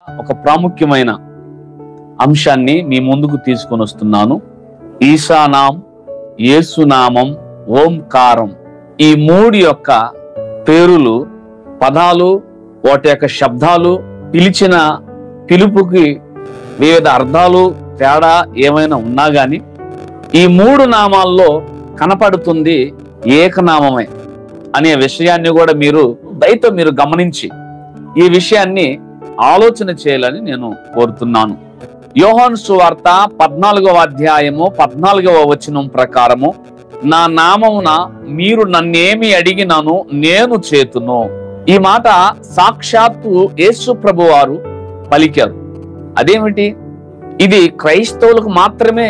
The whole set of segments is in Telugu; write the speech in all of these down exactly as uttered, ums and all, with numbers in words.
ఒక ప్రాముఖ్యమైన అంశాన్ని మీ ముందుకు తీసుకొని వస్తున్నాను. ఈశానాం, యేసునామం, ఓంకారం, ఈ మూడు యొక్క పేరులు, పదాలు, వాటి యొక్క శబ్దాలు, పిలిచిన పిలుపుకి వివిధ అర్థాలు తేడా ఏమైనా ఉన్నా గాని ఈ మూడు నామాల్లో కనపడుతుంది ఏకనామమే అనే విషయాన్ని కూడా మీరు దయతో మీరు గమనించి ఈ విషయాన్ని ఆలోచన చేయాలని నేను కోరుతున్నాను. యోహాను సువార్త పద్నాలుగవ అధ్యాయము పద్నాలుగవ వచనం ప్రకారము, నా నామమున మీరు నన్నేమి అడిగినాను నేను చేతును. ఈ మాట సాక్షాత్తు యేసు ప్రభు వారు పలికారు. అదేమిటి? ఇది క్రైస్తవులకు మాత్రమే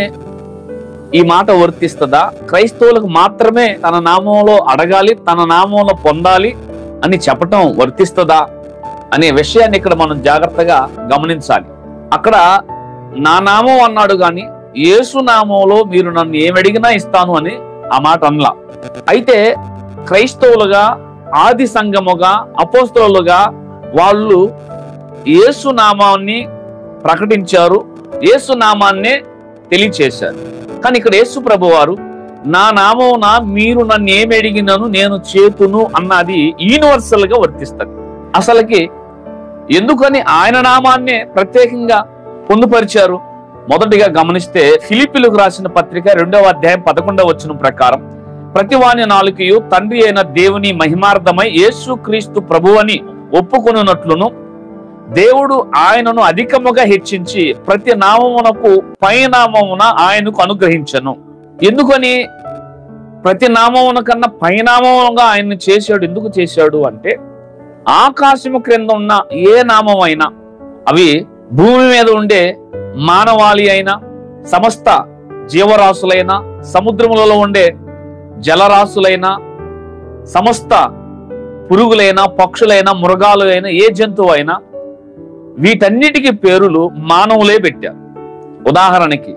ఈ మాట వర్తిస్తుందా? క్రైస్తవులకు మాత్రమే తన నామంలో అడగాలి, తన నామంలో పొందాలి అని చెప్పటం వర్తిస్తుందా అనే విషయాన్ని ఇక్కడ మనం జాగ్రత్తగా గమనించాలి. అక్కడ నా నామం అన్నాడు గాని యేసు నామంలో మీరు నన్ను ఏమడిగినా ఇస్తాను అని ఆ మాట అనలా. అయితే క్రైస్తవులుగా, ఆది సంఘముగా, అపోస్తలులుగా వాళ్ళు యేసు నామాన్ని ప్రకటించారు, యేసు నామాన్నే తెలియచేశారు. కానీ ఇక్కడ యేసు ప్రభు వారు నా నామమున మీరు నన్ను ఏమి అడిగినాను నేను చేతును అన్నది యూనివర్సల్ గా వర్తిస్తుంది. అసలుకి ఎందుకని ఆయన నామాన్నే ప్రత్యేకంగా పొందుపరిచారు? మొదటిగా గమనిస్తే ఫిలిప్పీలకు రాసిన పత్రిక రెండవ అధ్యాయం పదకొండవ వచనం ప్రకారం, ప్రతివాని నాలుకయు తండ్రి అయిన దేవుని మహిమార్థమై యేసు క్రీస్తు ప్రభువని ఒప్పుకొనున్నట్లును దేవుడు ఆయనను అధికముగా హెచ్చించి ప్రతి నామమునకు పై నామమున ఆయనకు అనుగ్రహించను. ఎందుకని ప్రతి నామమున కన్నా పైనామముగా ఆయన్ని చేశాడు? ఎందుకు చేశాడు అంటే, ఆకాశము క్రింద ఉన్న ఏ నామం అయినా, అవి భూమి మీద ఉండే మానవాళి అయినా, సమస్త జీవరాశులైనా, సముద్రములలో ఉండే జలరాశులైనా, సమస్త పురుగులైనా, పక్షులైనా, మృగాలు అయినా, ఏ జంతువు అయినా, వీటన్నిటికీ పేరులు మానవులే పెట్టారు. ఉదాహరణకి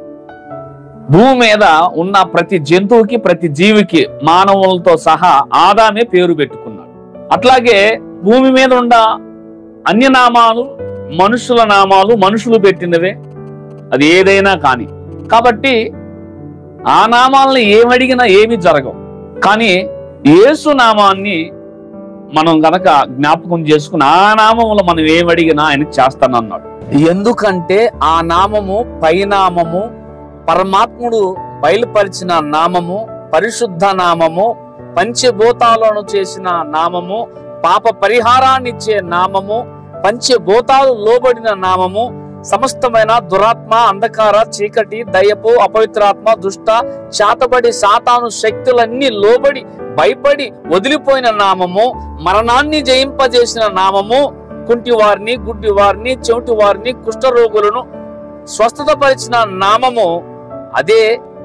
భూమి మీద ఉన్న ప్రతి జంతువుకి, ప్రతి జీవికి మానవులతో సహా ఆదామే పేరు పెట్టుకున్నాడు. అట్లాగే భూమి మీద ఉన్న అన్య నామాలు మనుషుల నామాలు, మనుషులు పెట్టినవే, అది ఏదైనా కానీ. కాబట్టి ఆ నామాలను ఏమడిగినా ఏమి జరగవు. కానీ యేసు నామాన్ని మనం గనక జ్ఞాపకం చేసుకుని ఆ నామములో మనం ఏమడిగినా ఆయనకి చేస్తానన్నాడు. ఎందుకంటే ఆ నామము పైనామము, పరమాత్ముడు బయలుపరిచిన నామము, పరిశుద్ధ నామము, పంచభూతాలను చేసిన నామము, పాప పరిహారాన్ని ఇచ్చే నామము, పంచభూతాలు లోబడిన నామము, సమస్తమైన దురాత్మ, అంధకార, చీకటి, దయపు, అపవిత్రాత్మ, దుష్ట, చాతబడి సాతాను శక్తులన్నీ లోబడి భయపడి వదిలిపోయిన నామము, మరణాన్ని జయింపజేసిన నామము, కుంటి వారిని, గుడ్డి వారిని, చెవిటి వారిని, కుష్ఠరోగులను స్వస్థత పరిచిన నామము, అదే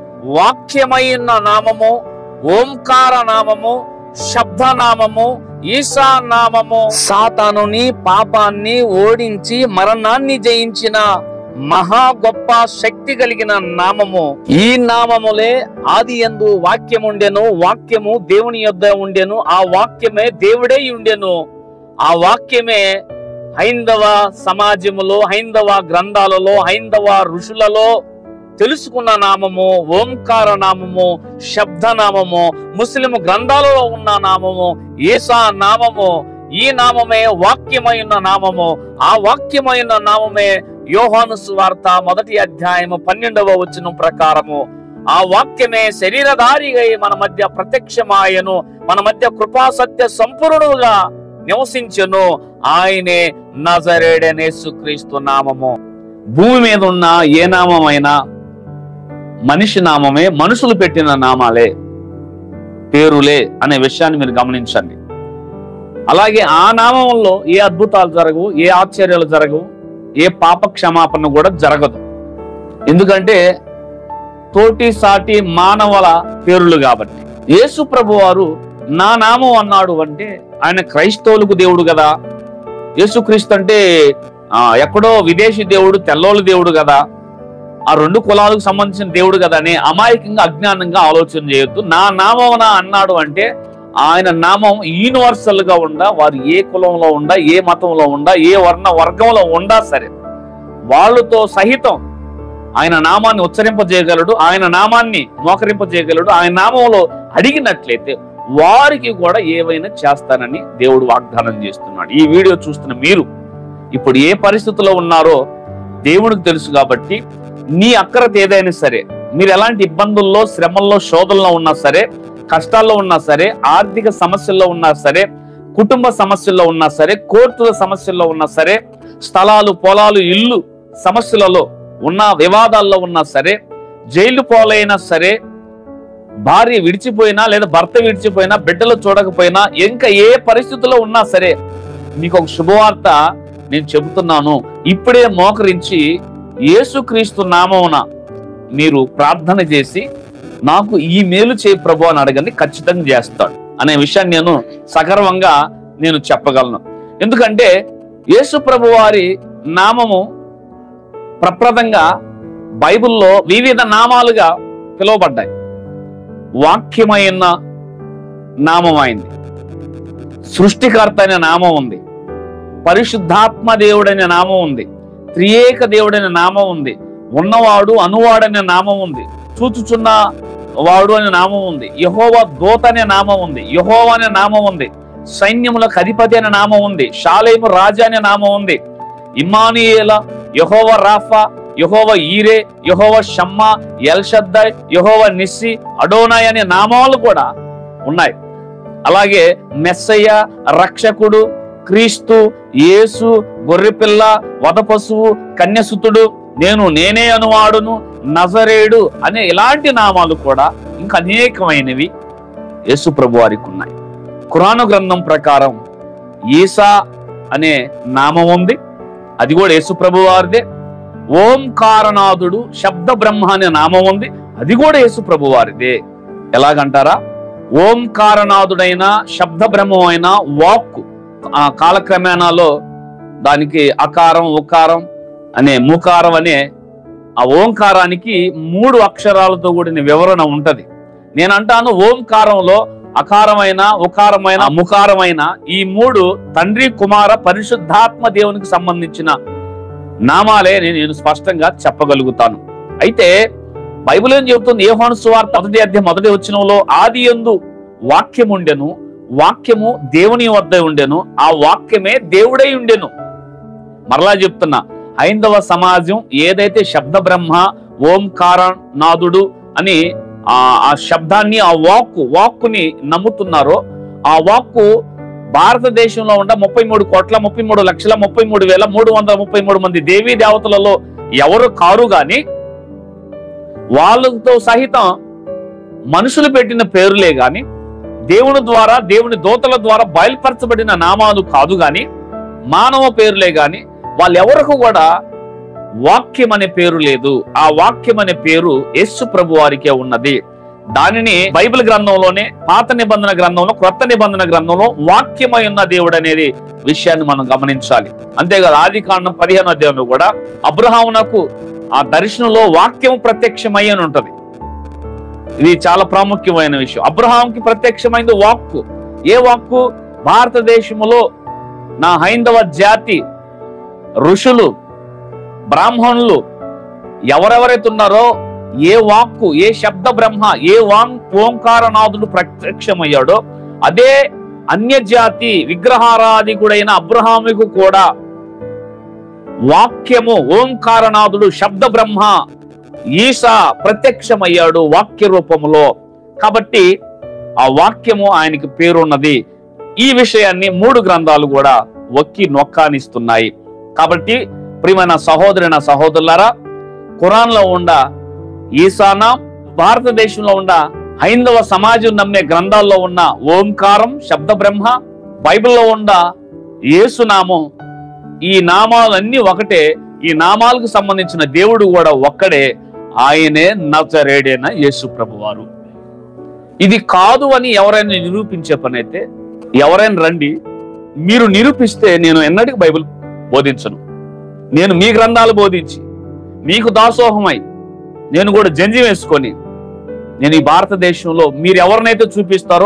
వాక్యమైన నామము, ఓంకార నామము, శబ్ద నామము, ఈశా నామము, సాతానుని, పాపాన్ని ఓడించి మరణాన్ని జయించిన మహా గొప్ప శక్తి కలిగిన నామము. ఈ నామములే ఆది యందు వాక్యం ఉండెను, వాక్యము దేవుని యొద్ద ఉండెను, ఆ వాక్యమే దేవుడై ఉండెను. ఆ వాక్యమే హైందవ సమాజములో, హైందవ గ్రంథాలలో, హైందవ ఋషులలో తెలుసుకున్న నామము ఓంకార నామము, శబ్ద నామము, ముస్లిం గ్రంథాలలో ఉన్న నామము యేసా నామము. ఈ నామమే వాక్యమైన నామము. ఆ వాక్యమైన నామమే యోహాను సువార్త మొదటి అధ్యాయము పన్నెండవ వచనం ప్రకారము, ఆ వాక్యమే శరీరధారిగా మన మధ్య ప్రత్యక్షమాయను, మన మధ్య కృపా సత్య సంపూర్ణుడుగా నివసించెను. ఆయనే నజరేయుడైన యేసుక్రీస్తు నామము. భూమి మీద ఉన్న ఏ నామమైనా మనిషి నామమే, మనుషులు పెట్టిన నామాలే, పేరులే అనే విషయాన్ని మీరు గమనించండి. అలాగే ఆ నామంలో ఏ అద్భుతాలు జరగవు, ఏ ఆశ్చర్యాలు జరగవు, ఏ పాప క్షమాపణ కూడా జరగదు. ఎందుకంటే తోటి సాటి మానవుల పేర్లు కాబట్టి. యేసు ప్రభు వారు నా నామం అన్నాడు అంటే ఆయన క్రైస్తవులకు దేవుడు కదా. యేసుక్రీస్తు అంటే ఆ ఎక్కడో విదేశీ దేవుడు, తెల్లోళ్ళ దేవుడు కదా, ఆ రెండు కులాలకు సంబంధించిన దేవుడు కదా అని అమాయకంగా, అజ్ఞానంగా ఆలోచన చేయొద్దు. నా నామమున అన్నాడు అంటే ఆయన నామం యూనివర్సల్ గా ఉండా, వారు ఏ కులంలో ఉండా, ఏ మతంలో ఉండా, ఏ వర్ణ వర్గంలో ఉండా సరే వాళ్ళతో సహితం ఆయన నామాన్ని ఉచ్చరింపజేయగలడు, ఆయన నామాన్ని మోకరింపజేయగలడు. ఆయన నామంలో అడిగినట్లయితే వారికి కూడా ఏవైనా చేస్తానని దేవుడు వాగ్దానం చేస్తున్నాడు. ఈ వీడియో చూస్తున్న మీరు ఇప్పుడు ఏ పరిస్థితిలో ఉన్నారో దేవుడికి తెలుసు. కాబట్టి నీ అక్కరత ఏదైనా సరే, మీరు ఎలాంటి ఇబ్బందుల్లో, శ్రమల్లో, శోధనలో ఉన్నా సరే, కష్టాల్లో ఉన్నా సరే, ఆర్థిక సమస్యల్లో ఉన్నా సరే, కుటుంబ సమస్యల్లో ఉన్నా సరే, కోర్టుల సమస్యల్లో ఉన్నా సరే, స్థలాలు, పొలాలు, ఇల్లు సమస్యలలో ఉన్న, వివాదాల్లో ఉన్నా సరే, జైలు పోలైనా సరే, భార్య విడిచిపోయినా లేదా భర్త విడిచిపోయినా, బిడ్డలు చూడకపోయినా, ఇంకా ఏ పరిస్థితుల్లో ఉన్నా సరే మీకు ఒక శుభవార్త నేను చెబుతున్నాను. ఇప్పుడే మోకరించి యేసుక్రీస్తు నామమున మీరు ప్రార్థన చేసి నాకు ఈ మేలు చేయి ప్రభు అని అడగండి, ఖచ్చితంగా చేస్తాడు అనే విషయాన్ని నేను సగర్వంగా నేను చెప్పగలను. ఎందుకంటే యేసు ప్రభు వారి నామము ప్రప్రదంగా బైబిల్లో వివిధ నామాలుగా పిలువబడ్డాయి. వాక్యమైన నామం అయింది, సృష్టికర్త అనే నామం ఉంది, పరిశుద్ధాత్మ దేవుడనే నామం ఉంది, త్రియేక దేవుడైన నామం ఉంది, ఉన్నవాడు అనువాడనే నామం ఉంది, చూచుచున్న వాడు అనే నామం ఉంది, యెహోవా దూత అనే నామం ఉంది, యెహోవా అనే నామం ఉంది, సైన్యములకు అధిపతి అనే నామం ఉంది, షాలేము రాజా అనే నామం ఉంది, ఇమ్మానుయేల, యెహోవా రాఫా, యెహోవా ఈరే, యెహోవా షమ్మా, ఎల్షద్దై, యెహోవా నిస్సి, అడోనాయ్ అనే నామాలు కూడా ఉన్నాయి. అలాగే మెస్సయ్య, రక్షకుడు, క్రీస్తు, యేసు, గొర్రెపిల్ల, వధపశువు, కన్యసుతుడు, నేను నేనే అనువాడును, నజరేయుడు అనే ఇలాంటి నామాలు కూడా ఇంకా అనేకమైనవి యేసు ప్రభు వారికి ఉన్నాయి. ఖురాను గ్రంథం ప్రకారం ఈసా అనే నామం ఉంది, అది కూడా యేసు ప్రభు వారిదే. ఓంకారనాథుడు, శబ్ద బ్రహ్మ అనే నామం ఉంది, అది కూడా యేసు ప్రభు వారిదే. ఎలాగంటారా? ఓంకారనాథుడైన, శబ్ద బ్రహ్మమైన వాక్కు ఆ కాలక్రమేణాలో దానికి అకారం, ఉకారం అనే, ముకారం అనే ఆ ఓంకారానికి మూడు అక్షరాలతో కూడిన వివరణ ఉంటది. నేను అంటాను ఓంకారంలో అకారమైన, ఉకారమైన, ముకారమైన ఈ మూడు తండ్రి, కుమార, పరిశుద్ధాత్మ దేవునికి సంబంధించిన నామాలే నేను స్పష్టంగా చెప్పగలుగుతాను. అయితే బైబిల్ ఏం చెబుతుంది? యోహాను సువార్త మొదటి అధ్యాయం మొదటి వచనంలో ఆది యందు వాక్యం ఉండెను, వాక్యము దేవుని వద్ద ఉండెను, ఆ వాక్యమే దేవుడై ఉండెను. మరలా చెప్తున్నా, హైందవ సమాజం ఏదైతే శబ్ద బ్రహ్మ, ఓంకారనాథుడు అని ఆ ఆ శబ్దాన్ని, ఆ వాక్కు వాక్కుని నమ్ముతున్నారో, ఆ వాక్కు భారతదేశంలో ఉన్న ముప్పై మూడు కోట్ల ముప్పై మూడు లక్షల ముప్పై మూడు వేల మూడు వందల ముప్పై మూడు మంది దేవీ దేవతలలో ఎవరు కారు గాని, వాళ్ళతో సహితం మనుషులు పెట్టిన పేరులే గాని, దేవుని ద్వారా, దేవుని దూతల ద్వారా బయలుపరచబడిన నామాలు కాదు గాని, మానవ పేరులే గాని, వాళ్ళెవరకు కూడా వాక్యం అనే పేరు లేదు. ఆ వాక్యం అనే పేరు యేసు ప్రభు వారికే ఉన్నది. దానిని బైబిల్ గ్రంథంలోనే, పాత నిబంధన గ్రంథంలో, క్రొత్త నిబంధన గ్రంథంలో వాక్యమై ఉన్న దేవుడు అనేది విషయాన్ని మనం గమనించాలి. అంతేకాదు ఆది కాండం పదిహేను అధ్యాయంలో కూడా అబ్రహామునకు ఆ దర్శనంలో వాక్యం ప్రత్యక్షమై అని ఉంటది. ఇది చాలా ప్రాముఖ్యమైన విషయం. అబ్రహాంకి ప్రత్యక్షమైంది వాక్కు. ఏ వాక్కు? భారతదేశంలో నా హైందవ జాతి ఋషులు, బ్రాహ్మణులు ఎవరెవరైతే ఉన్నారో, ఏ వాక్కు, ఏ శబ్ద బ్రహ్మ, ఏ ఓంకారనాథుడు ప్రత్యక్షమయ్యాడో అదే అన్యజాతి విగ్రహారాధికుడైన అబ్రహాముకు కూడా వాక్యము, ఓంకారనాథుడు, శబ్ద బ్రహ్మ ఈసా ప్రత్యక్షమయ్యాడు వాక్య రూపములో. కాబట్టి ఆ వాక్యము ఆయనకి పేరున్నది. ఈ విషయాన్ని మూడు గ్రంథాలు కూడా ఒక్కి నొక్కానిస్తున్నాయి. కాబట్టి ప్రియమైన సహోదరైన సహోదరులారా, ఖురాన్లో ఉండ ఈసానా, భారతదేశంలో ఉన్న హైందవ సమాజం నమ్మే గ్రంథాల్లో ఉన్న ఓంకారం, శబ్ద బ్రహ్మ, బైబిల్లో ఉన్న యేసునామం, ఈ నామాలన్నీ ఒకటే. ఈ నామాలకు సంబంధించిన దేవుడు కూడా ఒక్కడే, ఆయనే నజరేయుడైన యేసు ప్రభువారు. ఇది కాదు అని ఎవరైనా నిరూపించే పని అయితే ఎవరైనా రండి, మీరు నిరూపిస్తే నేను ఎన్నటికి బైబిల్ బోధించను. నేను మీ గ్రంథాలు బోధించి మీకు దాసోహమై నేను కూడా జంజి వేసుకొని నేను ఈ భారతదేశంలో మీరు ఎవరినైతే చూపిస్తారో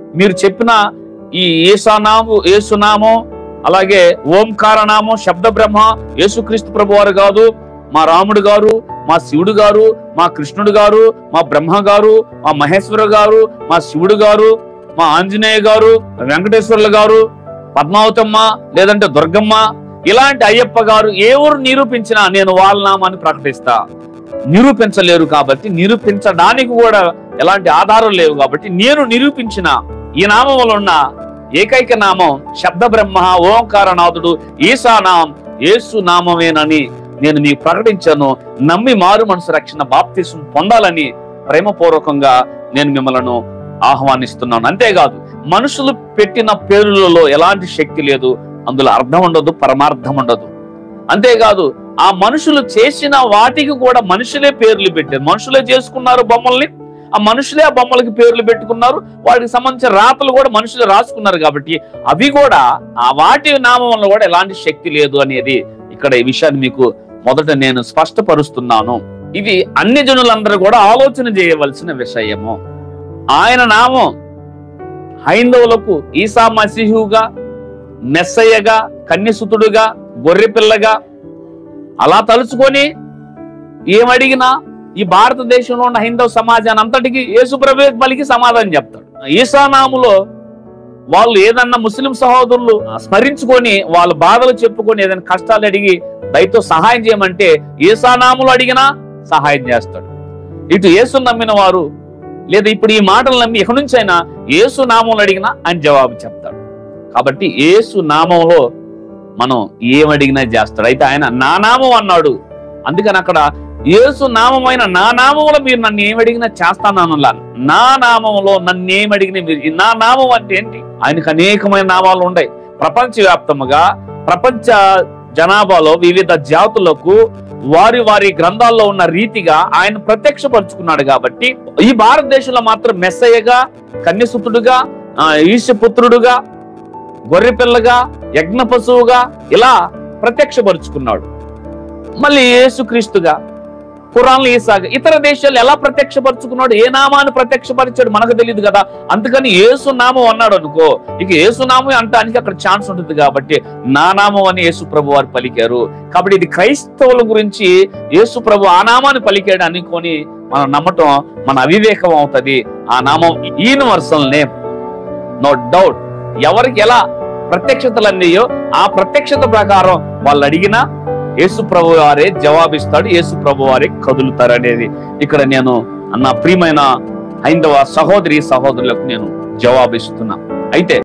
మీరు చెప్పిన ఈ యేసానాము యేసునామం, అలాగే ఓంకార నామం, శబ్ద బ్రహ్మ, యేసుక్రీస్తు ప్రభు వారు కాదు, మా రాముడు గారు, మా శివుడు గారు, మా కృష్ణుడు గారు, మా బ్రహ్మ గారు, మా మహేశ్వర గారు, మా శివుడు గారు, మా ఆంజనేయ గారు, వెంకటేశ్వర్లు గారు, పద్మావతమ్మ లేదంటే దుర్గమ్మ, ఇలాంటి అయ్యప్ప గారు ఏ ఊరు నిరూపించినా నేను వాళ్ళ నామాన్ని ప్రకటిస్తా. నిరూపించలేరు కాబట్టి, నిరూపించడానికి కూడా ఎలాంటి ఆధారం లేవు కాబట్టి, నేను నిరూపించిన ఈ నామంలో ఉన్న ఏకైక నామం శబ్ద బ్రహ్మ, ఓంకారనాథుడు, ఈశానాం, యేసు నామమేనని నేను మీకు ప్రకటించాను. నమ్మి మారు మనసు రక్షణ బాప్తిసం పొందాలని ప్రేమపూర్వకంగా నేను మిమ్మల్ని ఆహ్వానిస్తున్నాను. అంతేకాదు, మనుషులు పెట్టిన పేర్లలో ఎలాంటి శక్తి లేదు, అందులో అర్థం ఉండదు, పరమార్థం ఉండదు. అంతేకాదు, ఆ మనుషులు చేసిన వాటికి కూడా మనుషులే పేర్లు పెట్టారు. మనుషులే చేసుకున్నారు బొమ్మల్ని, ఆ మనుషులే ఆ బొమ్మలకి పేర్లు పెట్టుకున్నారు, వాటికి సంబంధించిన రాతలు కూడా మనుషులు రాసుకున్నారు. కాబట్టి అవి కూడా ఆ వాటి నామంలో కూడా ఎలాంటి శక్తి లేదు అనేది ఇక్కడ ఈ విషయాన్ని మీకు మొదట నేను స్పష్టపరుస్తున్నాను. ఇది అన్ని జనులందరూ కూడా ఆలోచన చేయవలసిన విషయము. ఆయన నామం హైందవులకు ఈసా మసీహుగా, మెస్సయ్యగా, కన్యసుతుడుగా, గొర్రెపిల్లగా అలా తలుచుకొని ఏమడిగినా ఈ భారతదేశంలో ఉన్న హైందవ సమాజాన్ని అంతటికి యేసుప్రభువే పలికి సమాధానం చెప్తాడు. ఈసానాములో వాళ్ళు ఏదన్నా ముస్లిం సహోదరులు స్మరించుకొని వాళ్ళ బాధలు చెప్పుకొని ఏదైనా కష్టాలు అడిగి దయతో సహాయం చేయమంటే ఈసానాములు అడిగినా సహాయం చేస్తాడు. ఇటు యేసు నమ్మిన వారు లేదా ఇప్పుడు ఈ మాటలు నమ్మి ఎక్కడి నుంచి అయినా యేసు నామంలో అడిగినా ఆయన జవాబు చెప్తాడు. కాబట్టి యేసు నామంలో మనం ఏమడిగినా చేస్తాడు. అయితే ఆయన నా నామం అన్నాడు, అందుకని అక్కడ యేసు నామమైన నా నామంలో మీరు నన్ను ఏమడిగినా చేస్తానన్నా. నా నామంలో నన్ను ఏమడిగినా మీరు, నా నామం అంటే ఏంటి? ఆయనకు అనేకమైన నామాలు ఉన్నాయి. ప్రపంచవ్యాప్తముగా ప్రపంచ జనాభాలో వివిధ జాతులకు వారి వారి గ్రంథాల్లో ఉన్న రీతిగా ఆయన ప్రత్యక్షపరుచుకున్నాడు. కాబట్టి ఈ భారతదేశంలో మాత్రం మెస్సయ్యగా, కన్యసుతుడుగా, ఈశపుత్రుడుగా, గొర్రెపిల్లగా, యజ్ఞ పశువుగా ఇలా ప్రత్యక్షపరుచుకున్నాడు. మళ్ళీ యేసుక్రీస్తుగా, ఖురాన్లో ఈసాగా, ఇతర దేశాలు ఎలా ప్రత్యక్షపరుచుకున్నాడు, ఏ నామాన్ని ప్రత్యక్షపరిచాడు మనకు తెలియదు కదా. అందుకని యేసు నామం అన్నాడు అనుకో, ఇక యేసు నామం అంటానికి అక్కడ ఛాన్స్ ఉంటుంది. కాబట్టి నా నామం అని యేసు ప్రభు వారు పలికారు. కాబట్టి ఇది క్రైస్తవుల గురించి యేసు ప్రభు ఆ నామాన్ని పలికాడు అనుకొని మనం నమ్మటం మన అవివేకం అవుతుంది. ఆ నామం యూనివర్సల్ నేమ్, నో డౌట్. ఎవరికి ఎలా ప్రత్యక్షతలు అన్నాయో ఆ ప్రత్యక్షత ప్రకారం వాళ్ళు అడిగినా యేసు ప్రభు వారే జవాబిస్తాడు, యేసు ప్రభు వారే కదులుతారు అనేది ఇక్కడ నేను నా ప్రియమైన హైందవ సహోదరి సహోదరులకు నేను జవాబిస్తున్నా. అయితే